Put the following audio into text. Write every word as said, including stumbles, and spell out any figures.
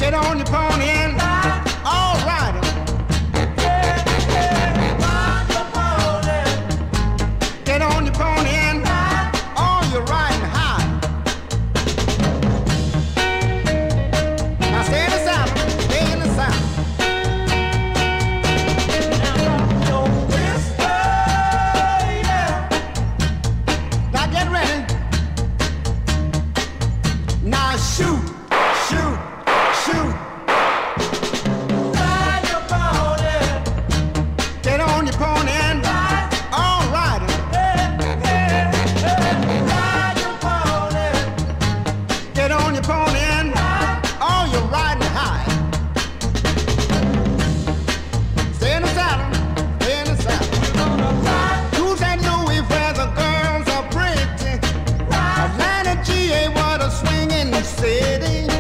Get on your pony and all right. Get on your pony and all you're riding high. Now stay in the saddle, stay in the saddle. Now get ready. Now shoot, shoot, shoot. Ride your pony. Get on your pony and all right. Ride your pony. Get on your pony and all you're riding high. Stay in the saddle, stay in the saddle. Who's that Louis where the girls are pretty? Atlanta, G A, what a swinging city.